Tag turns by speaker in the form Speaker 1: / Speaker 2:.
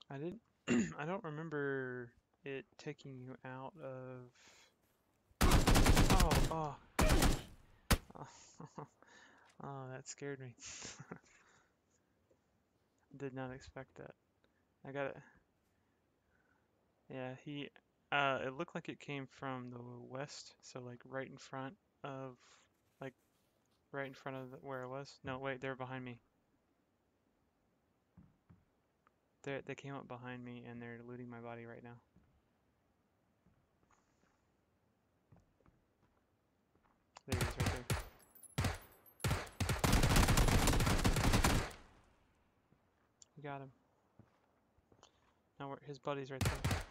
Speaker 1: I didn't. I don't remember it taking you out of. Oh, oh, oh, that scared me. Did not expect that. I got it. Yeah, he. It looked like it came from the west, so like right in front of, like right in front of where I was. No, wait, they're behind me. They came up behind me and they're looting my body right now. There he is, right there. You got him. Now his buddy's right there.